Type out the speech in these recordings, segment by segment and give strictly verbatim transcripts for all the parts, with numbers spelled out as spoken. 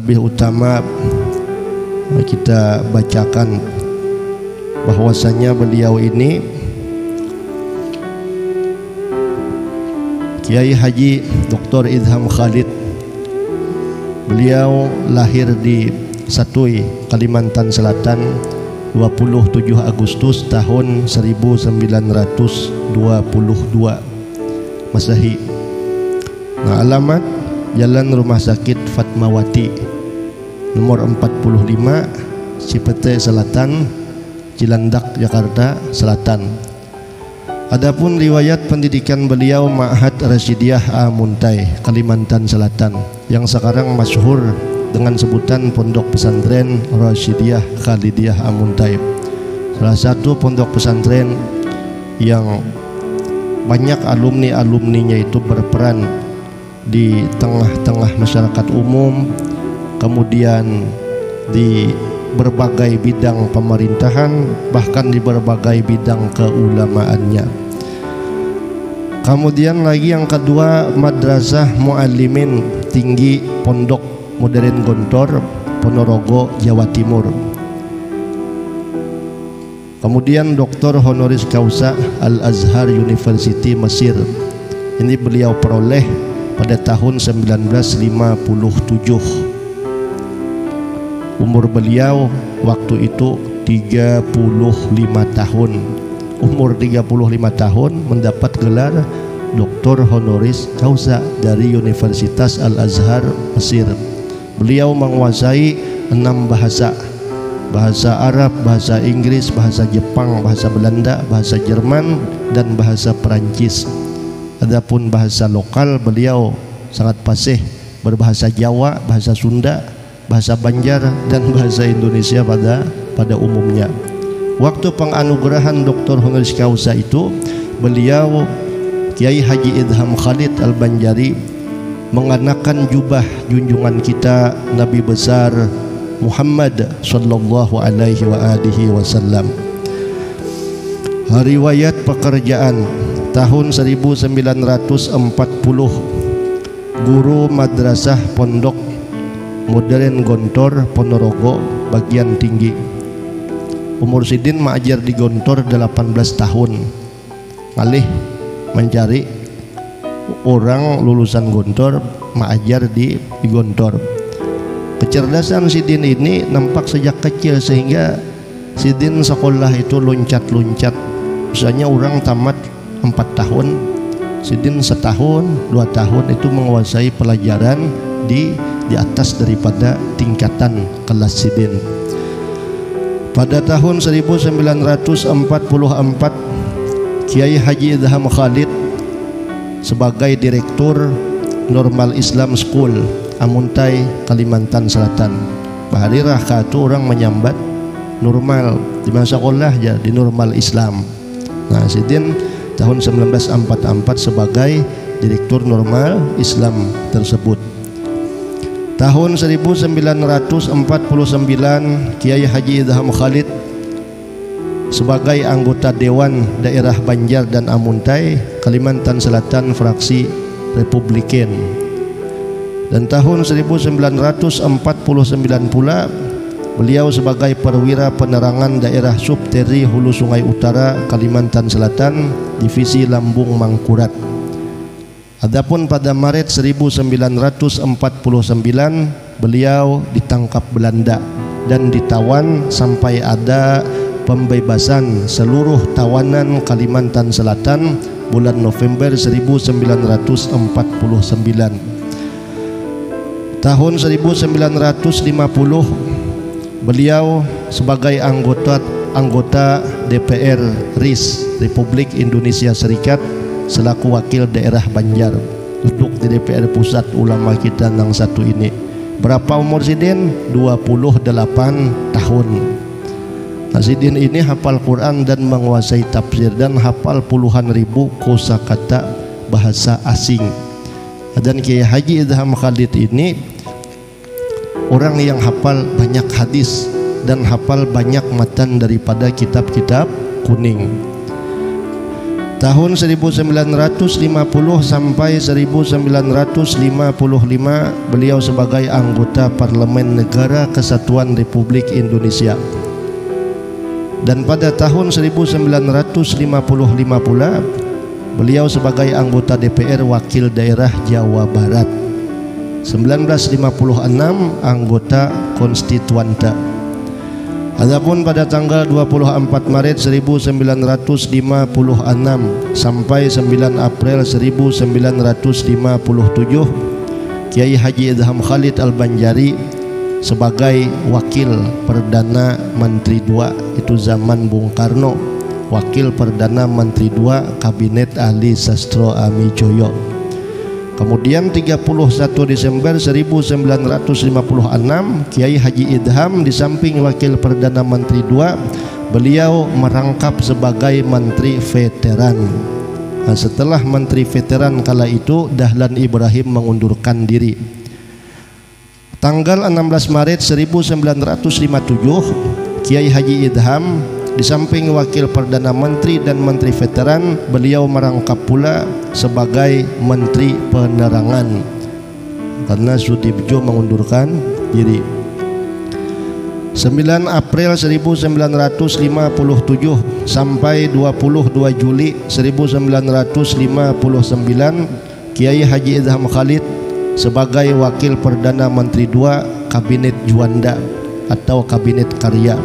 Terlebih utama kita bacakan bahwasanya beliau ini Kiai Haji Doktor Idham Khalid. Beliau lahir di Satui, Kalimantan Selatan dua puluh tujuh Agustus tahun seribu sembilan ratus dua puluh dua Masehi. Nah, alamat Jalan Rumah Sakit Fatmawati nomor empat puluh lima Cipete Selatan, Cilandak, Jakarta Selatan. Adapun riwayat pendidikan beliau Ma'had Rasyidiyah Amuntai, Kalimantan Selatan, yang sekarang masyhur dengan sebutan Pondok Pesantren Rasyidiyah Khalidiyah Amuntai. Salah satu pondok pesantren yang banyak alumni-alumninya itu berperan di tengah-tengah masyarakat umum, kemudian di berbagai bidang pemerintahan, bahkan di berbagai bidang keulamaannya. Kemudian lagi yang kedua, Madrasah Muallimin Tinggi Pondok Modern Gontor, Ponorogo, Jawa Timur. Kemudian Doktor Honoris Causa Al-Azhar University Mesir. Ini beliau peroleh pada tahun seribu sembilan ratus lima puluh tujuh. Umur beliau waktu itu tiga puluh lima tahun. Umur tiga puluh lima tahun mendapat gelar Doktor Honoris Causa dari Universitas Al-Azhar Mesir. Beliau menguasai enam bahasa: bahasa Arab, bahasa Inggris, bahasa Jepang, bahasa Belanda, bahasa Jerman, dan bahasa Perancis. Adapun bahasa lokal beliau sangat fasih, berbahasa Jawa, bahasa Sunda, bahasa Banjar, dan bahasa Indonesia pada pada umumnya. Waktu penganugerahan Doktor Honoris Causa itu, beliau Kiai Haji Idham Khalid Al-Banjari mengenakan jubah junjungan kita Nabi besar Muhammad sallallahu alaihi wa alihi wasallam. Riwayat pekerjaan tahun seribu sembilan ratus empat puluh, guru madrasah Pondok Modern Gontor, Ponorogo, bagian tinggi. Umur sidin mengajar di Gontor delapan belas tahun. Malih mencari orang lulusan Gontor mengajar di, di Gontor. Kecerdasan sidin ini nampak sejak kecil, sehingga sidin sekolah itu loncat-loncat. Misalnya orang tamat empat tahun, sidin setahun, dua tahun itu menguasai pelajaran di di atas daripada tingkatan kelas sidin. Pada tahun seribu sembilan ratus empat puluh empat, Kiai Haji Idham Khalid sebagai direktur Normal Islam School Amuntai, Kalimantan Selatan. Bahari raka itu orang menyambat normal di masa sekolah ya, di Normal Islam. Nah, sidin tahun seribu sembilan ratus empat puluh empat sebagai direktur Normal Islam tersebut. Tahun seribu sembilan ratus empat puluh sembilan, Kiai Haji Idham Khalid sebagai anggota Dewan Daerah Banjar dan Amuntai, Kalimantan Selatan, fraksi Republikan. Dan tahun seribu sembilan ratus empat puluh sembilan pula, beliau sebagai perwira penerangan daerah Subteri Hulu Sungai Utara, Kalimantan Selatan, Divisi Lambung Mangkurat. Adapun pada Maret seribu sembilan ratus empat puluh sembilan, beliau ditangkap Belanda dan ditawan sampai ada pembebasan seluruh tawanan Kalimantan Selatan bulan November seribu sembilan ratus empat puluh sembilan. Tahun seribu sembilan ratus lima puluh, beliau sebagai anggota anggota D P R R I S Republik Indonesia Serikat selaku wakil daerah Banjar, duduk di D P R pusat ulama kita yang satu ini. Berapa umur sidin? dua puluh delapan tahun. Nah, sidin ini hafal Quran dan menguasai tafsir dan hafal puluhan ribu kosakata bahasa asing. Dan Kiai Haji Idham Khalid ini orang yang hafal banyak hadis dan hafal banyak matan daripada kitab-kitab kuning. Tahun seribu sembilan ratus lima puluh sampai seribu sembilan ratus lima puluh lima beliau sebagai anggota Parlemen Negara Kesatuan Republik Indonesia. Dan pada tahun seribu sembilan ratus lima puluh lima pula beliau sebagai anggota D P R Wakil Daerah Jawa Barat. seribu sembilan ratus lima puluh enam anggota konstituante. Adapun pada tanggal dua puluh empat Maret seribu sembilan ratus lima puluh enam sampai sembilan April seribu sembilan ratus lima puluh tujuh, Kiai Haji Idham Khalid Al-Banjari sebagai Wakil Perdana Menteri dua, itu zaman Bung Karno, Wakil Perdana Menteri dua Kabinet Ali Sastro Amijoyo. Kemudian tiga puluh satu Desember seribu sembilan ratus lima puluh enam, Kiai Haji Idham di samping Wakil Perdana Menteri dua, beliau merangkap sebagai Menteri Veteran. Nah, setelah Menteri Veteran kala itu Dahlan Ibrahim mengundurkan diri. Tanggal enam belas Maret seribu sembilan ratus lima puluh tujuh, Kiai Haji Idham di samping Wakil Perdana Menteri dan Menteri Veteran, beliau merangkap pula sebagai Menteri Penerangan karena Sudibjo mengundurkan diri. sembilan April seribu sembilan ratus lima puluh tujuh sampai dua puluh dua Juli seribu sembilan ratus lima puluh sembilan, Kiai Haji Idham Khalid sebagai Wakil Perdana Menteri dua Kabinet Juanda atau Kabinet Karya.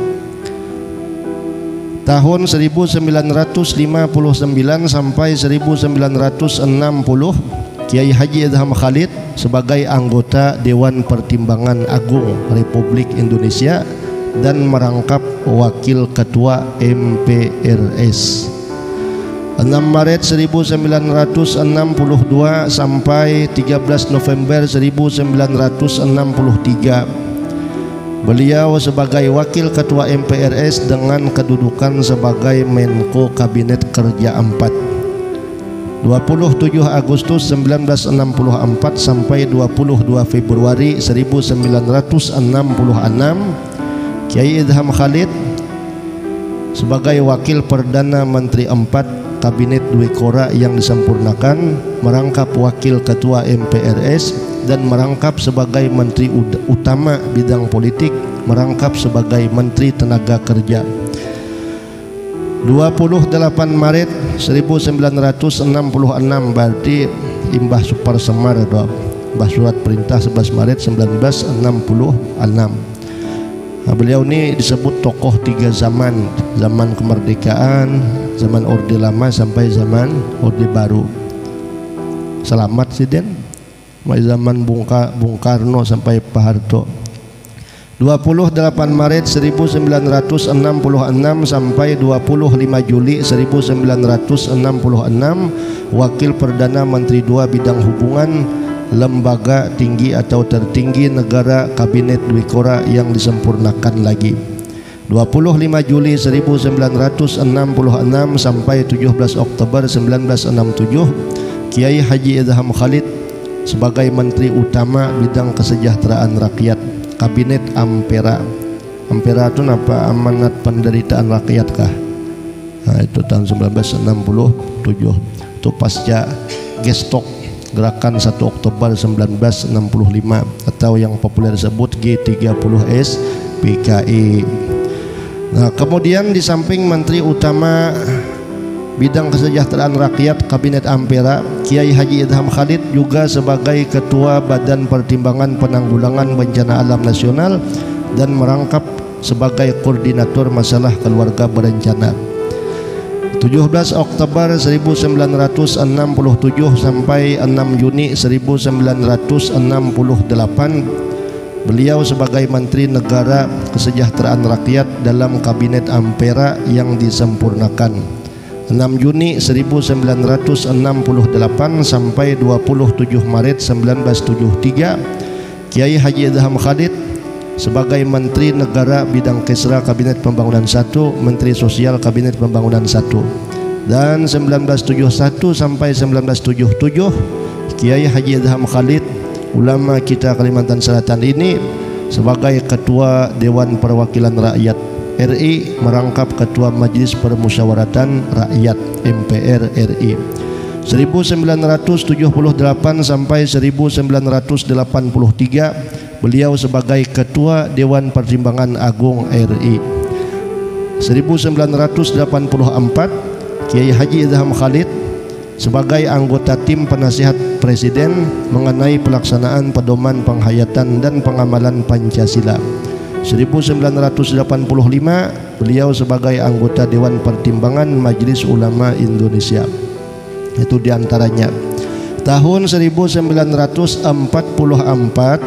Tahun seribu sembilan ratus lima puluh sembilan sampai seribu sembilan ratus enam puluh, Kiai Haji Idham Khalid sebagai anggota Dewan Pertimbangan Agung Republik Indonesia dan merangkap Wakil Ketua M P R S. enam Maret seribu sembilan ratus enam puluh dua sampai tiga belas November seribu sembilan ratus enam puluh tiga, beliau sebagai Wakil Ketua M P R S dengan kedudukan sebagai Menko Kabinet Kerja empat. dua puluh tujuh Agustus seribu sembilan ratus enam puluh empat sampai dua puluh dua Februari seribu sembilan ratus enam puluh enam, Kiai Idham Khalid sebagai Wakil Perdana Menteri empat Kabinet Dwi Kora yang disempurnakan, merangkap Wakil Ketua M P R S dan merangkap sebagai Menteri Utama Bidang Politik, merangkap sebagai Menteri Tenaga Kerja. dua puluh delapan Maret seribu sembilan ratus enam puluh enam berarti Imbah Super Semar doa Mbah Surat Perintah sebelas Maret seribu sembilan ratus enam puluh enam. Nah, beliau ini disebut tokoh tiga zaman, zaman kemerdekaan, zaman Orde Lama sampai zaman Orde Baru. Selamat sih Den, mulai zaman Bung, Bung Karno sampai Pak Harto. dua puluh delapan Maret seribu sembilan ratus enam puluh enam sampai dua puluh lima Juli seribu sembilan ratus enam puluh enam, Wakil Perdana Menteri dua Bidang Hubungan Lembaga Tinggi atau Tertinggi Negara Kabinet Dwi Kora yang disempurnakan lagi. dua puluh lima Juli seribu sembilan ratus enam puluh enam sampai tujuh belas Oktober seribu sembilan ratus enam puluh tujuh, Kiai Haji Idham Khalid sebagai Menteri Utama Bidang Kesejahteraan Rakyat Kabinet Ampera. Ampera itu apa? Amanat Penderitaan Rakyat kah? Nah, itu tahun seribu sembilan ratus enam puluh tujuh. Itu pasca Gestok Gerakan satu Oktober seribu sembilan ratus enam puluh lima atau yang populer disebut G tiga puluh S P K I. Nah, kemudian di samping Menteri Utama Bidang Kesejahteraan Rakyat Kabinet Ampera, Kiai Haji Idham Khalid juga sebagai Ketua Badan Pertimbangan Penanggulangan Bencana Alam Nasional dan merangkap sebagai Koordinator Masalah Keluarga Berencana. tujuh belas Oktober seribu sembilan ratus enam puluh tujuh sampai enam Juni seribu sembilan ratus enam puluh delapan, beliau sebagai Menteri Negara Kesejahteraan Rakyat dalam Kabinet Ampera yang disempurnakan. enam Juni seribu sembilan ratus enam puluh delapan sampai dua puluh tujuh Maret seribu sembilan ratus tujuh puluh tiga, Kiai Haji Idham Khalid sebagai Menteri Negara Bidang Kesra Kabinet Pembangunan satu, Menteri Sosial Kabinet Pembangunan satu. Dan seribu sembilan ratus tujuh puluh satu sampai seribu sembilan ratus tujuh puluh tujuh, Kiai Haji Idham Khalid, ulama kita Kalimantan Selatan ini sebagai Ketua Dewan Perwakilan Rakyat R I, merangkap Ketua Majelis Permusyawaratan Rakyat M P R R I. seribu sembilan ratus tujuh puluh delapan sampai seribu sembilan ratus delapan puluh tiga beliau sebagai Ketua Dewan Pertimbangan Agung R I. seribu sembilan ratus delapan puluh empat Kiai Haji Idham Khalid sebagai anggota tim penasihat Presiden mengenai pelaksanaan pedoman penghayatan dan pengamalan Pancasila. seribu sembilan ratus delapan puluh lima beliau sebagai anggota Dewan Pertimbangan Majelis Ulama Indonesia. Itu diantaranya. Tahun seribu sembilan ratus empat puluh empat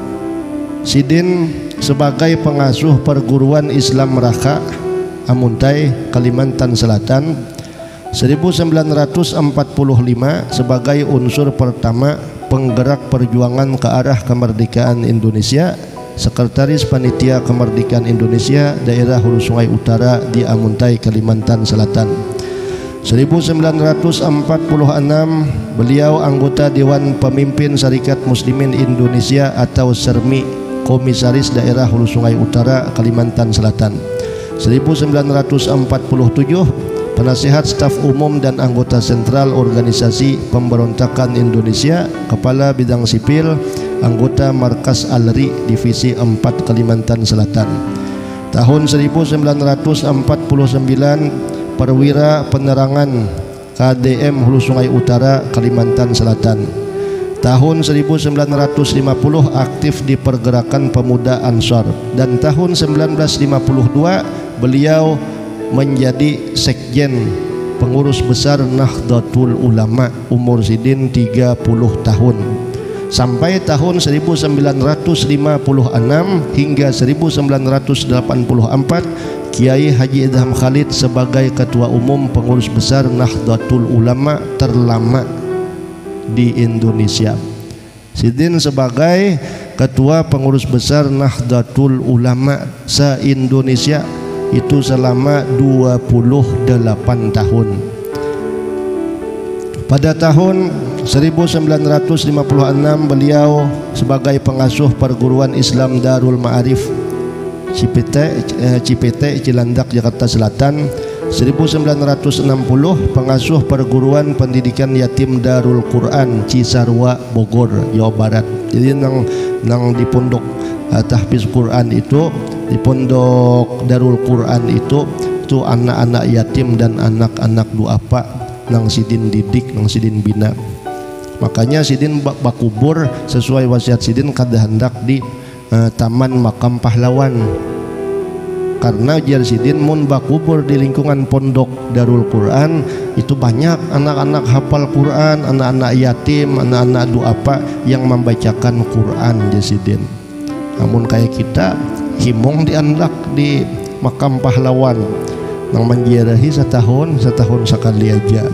Sidin sebagai pengasuh perguruan Islam Raka Amuntai, Kalimantan Selatan. seribu sembilan ratus empat puluh lima sebagai unsur pertama penggerak perjuangan ke arah kemerdekaan Indonesia, Sekretaris Panitia Kemerdekaan Indonesia Daerah Hulu Sungai Utara di Amuntai, Kalimantan Selatan. seribu sembilan ratus empat puluh enam beliau anggota Dewan Pemimpin Syarikat Muslimin Indonesia atau SERMI, Komisaris Daerah Hulu Sungai Utara, Kalimantan Selatan. seribu sembilan ratus empat puluh tujuh Penasihat Staf Umum dan Anggota Sentral Organisasi Pemberontakan Indonesia, Kepala Bidang Sipil, Anggota Markas Alri Divisi empat Kalimantan Selatan. Tahun seribu sembilan ratus empat puluh sembilan Perwira Penerangan K D M Hulu Sungai Utara, Kalimantan Selatan. Tahun seribu sembilan ratus lima puluh aktif di Pergerakan Pemuda Ansor, dan tahun seribu sembilan ratus lima puluh dua beliau menjadi Sekjen Pengurus Besar Nahdlatul Ulama, umur Sidin tiga puluh tahun. Sampai tahun seribu sembilan ratus lima puluh enam hingga seribu sembilan ratus delapan puluh empat Kiai Haji Idham Khalid sebagai Ketua Umum Pengurus Besar Nahdlatul Ulama terlama di Indonesia. Sidin sebagai Ketua Pengurus Besar Nahdlatul Ulama se-Indonesia itu selama dua puluh delapan tahun. Pada tahun seribu sembilan ratus lima puluh enam beliau sebagai pengasuh perguruan Islam Darul Ma'arif Cipete, eh, Cipete Cilandak, Jakarta Selatan. seribu sembilan ratus enam puluh pengasuh perguruan pendidikan yatim Darul Quran Cisarua, Bogor, Jawa Barat. Jadi nang nang di pondok uh, tahfiz Quran itu, di pondok Darul Quran itu itu anak-anak yatim dan anak-anak duafa nang Sidin didik, nang Sidin bina. Makanya Sidin bakubur sesuai wasiat Sidin kada hendak di uh, Taman Makam Pahlawan, karena jar Sidin mun bakubur di lingkungan pondok Darul Quran itu banyak anak-anak hafal Quran, anak-anak yatim, anak-anak duafa yang membacakan Quran jar Sidin. Namun kayak kita himong diandak di Makam Pahlawan nang menjarahi setahun setahun sekali aja.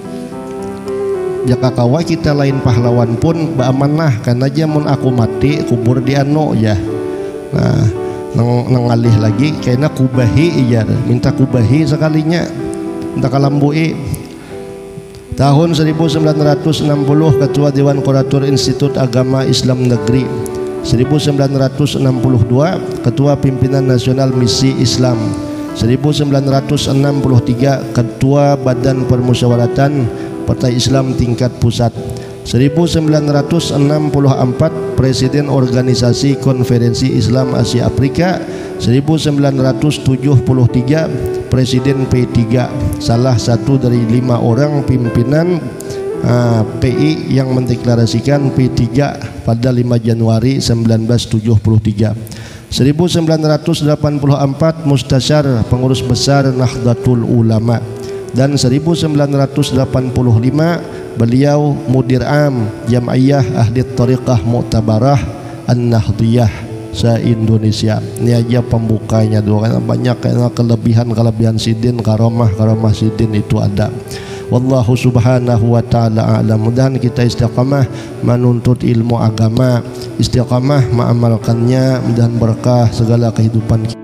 Jaka kawa kita lain pahlawan pun baamanah, karena aja mun aku mati kubur di ano ya. Nah nang nangalih lagi kayaknya kubahi iya, minta kubahi sekalinya minta kalambui. Tahun seribu sembilan ratus enam puluh Ketua Dewan Kurator Institut Agama Islam Negeri. seribu sembilan ratus enam puluh dua Ketua Pimpinan Nasional Misi Islam. seribu sembilan ratus enam puluh tiga Ketua Badan Permusyawaratan Partai Islam tingkat pusat. seribu sembilan ratus enam puluh empat Presiden Organisasi Konferensi Islam Asia Afrika. seribu sembilan ratus tujuh puluh tiga Presiden P tiga, salah satu dari lima orang pimpinan uh, P I yang mendeklarasikan P tiga pada lima Januari seribu sembilan ratus tujuh puluh tiga. seribu sembilan ratus delapan puluh empat Mustasyar Pengurus Besar Nahdlatul Ulama, dan seribu sembilan ratus delapan puluh lima beliau Mudir Am Jam'iyah Ahli Thariqah Mu'tabarah An-Nahdiyah se-Indonesia. Ini aja pembukanya doa, karena banyak karena kelebihan-kelebihan Sidin, karomah-karomah Sidin itu ada. Wallahu subhanahu wa ta'ala a'lam. Mudahan kita istiqamah menuntut ilmu agama, istiqamah mengamalkannya, mudahan berkah segala kehidupan kita.